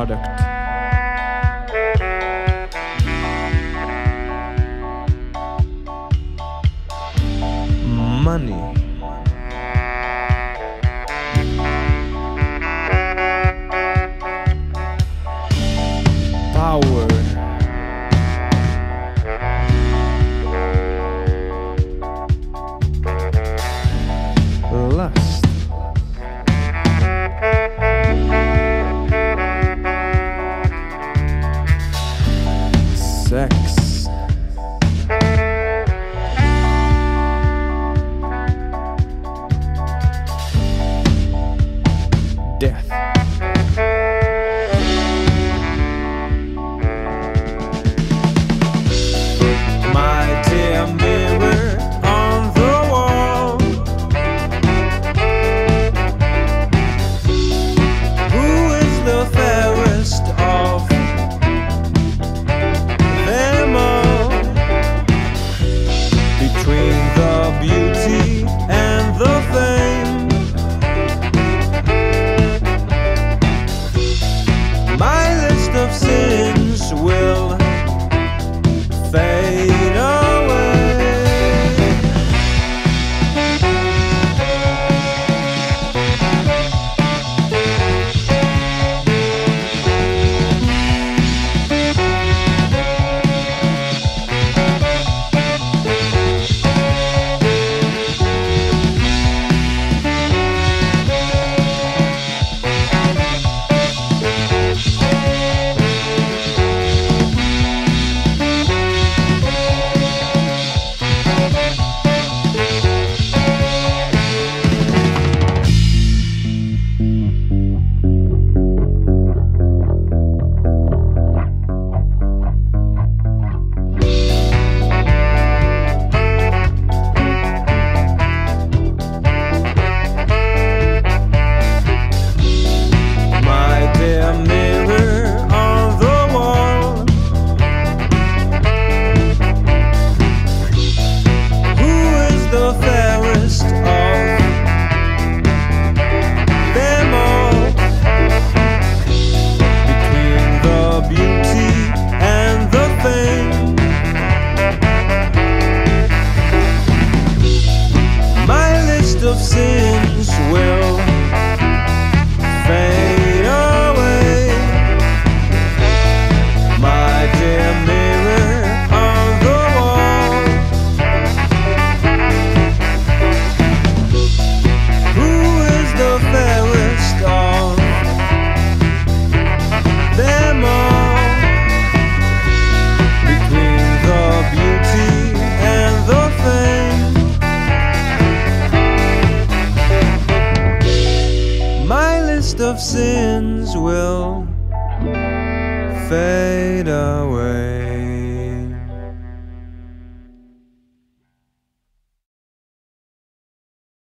product. Money. Power. Lust. Sex. Death. My dear mirror on the wall, who is the fairest of them all? Between the beauty and the fame, my list of sins will fade away. My dear mirror on the wall, who is the fairest of them all? Between the beauty and the fame, my list of sins will fade away. My dear mirror on the wall, who is the fairest of them all? Between the beauty and the fame, my list of sins will fade away.